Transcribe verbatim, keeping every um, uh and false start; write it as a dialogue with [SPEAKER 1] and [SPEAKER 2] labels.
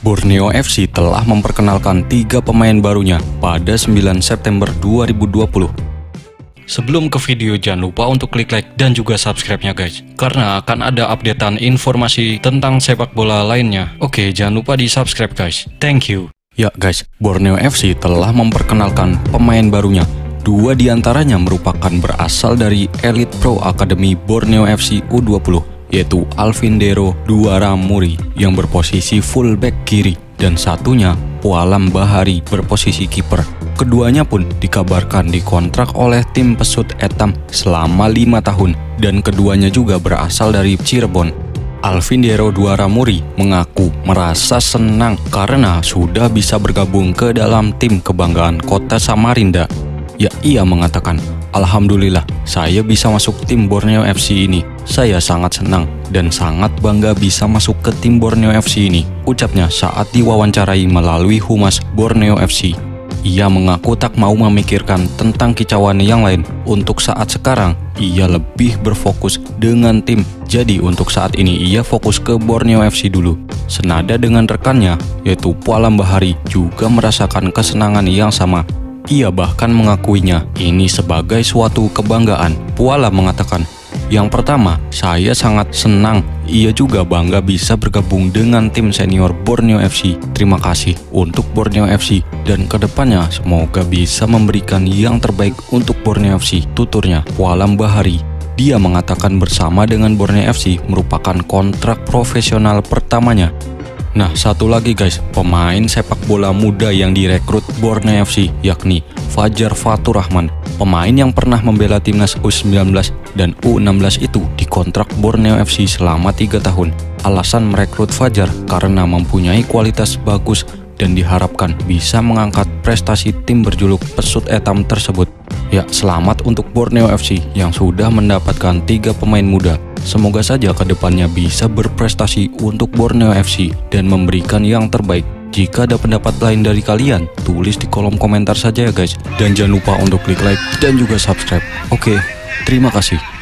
[SPEAKER 1] Borneo F C telah memperkenalkan tiga pemain barunya pada sembilan September dua ribu dua puluh. Sebelum ke video, jangan lupa untuk klik like dan juga subscribe-nya guys, karena akan ada updatean informasi tentang sepak bola lainnya. Oke, jangan lupa di subscribe guys. Thank you. Ya guys, Borneo F C telah memperkenalkan pemain barunya. Dua diantaranya merupakan berasal dari Elite Pro Academy Borneo F C U dua puluh, yaitu Alvindero Duaramuri yang berposisi fullback kiri dan satunya Pualam Bahari berposisi kiper. Keduanya pun dikabarkan dikontrak oleh tim Pesut Etam selama lima tahun dan keduanya juga berasal dari Cirebon. Alvindero Duaramuri mengaku merasa senang karena sudah bisa bergabung ke dalam tim kebanggaan Kota Samarinda. Ya, ia mengatakan, "Alhamdulillah, saya bisa masuk tim Borneo F C ini. Saya sangat senang dan sangat bangga bisa masuk ke tim Borneo F C ini," ucapnya saat diwawancarai melalui Humas Borneo F C. Ia mengaku tak mau memikirkan tentang kicauan yang lain. Untuk saat sekarang, ia lebih berfokus dengan tim. Jadi untuk saat ini ia fokus ke Borneo F C dulu. Senada dengan rekannya, yaitu Pualam Bahari, juga merasakan kesenangan yang sama. Ia bahkan mengakuinya ini sebagai suatu kebanggaan. Pualam mengatakan, "Yang pertama, saya sangat senang. Ia juga bangga bisa bergabung dengan tim senior Borneo F C. Terima kasih untuk Borneo F C dan kedepannya semoga bisa memberikan yang terbaik untuk Borneo F C," tuturnya Pualam Bahari. Dia mengatakan bersama dengan Borneo F C merupakan kontrak profesional pertamanya. Nah, satu lagi guys, pemain sepak bola muda yang direkrut Borneo F C yakni Fajar Faturrahman. Pemain yang pernah membela timnas U sembilan belas dan U enam belas itu dikontrak Borneo F C selama tiga tahun. Alasan merekrut Fajar karena mempunyai kualitas bagus dan diharapkan bisa mengangkat prestasi tim berjuluk Pesut Etam tersebut. Ya, selamat untuk Borneo F C yang sudah mendapatkan tiga pemain muda. Semoga saja kedepannya bisa berprestasi untuk Borneo F C dan memberikan yang terbaik. Jika ada pendapat lain dari kalian, tulis di kolom komentar saja ya guys. Dan jangan lupa untuk klik like dan juga subscribe. Oke, terima kasih.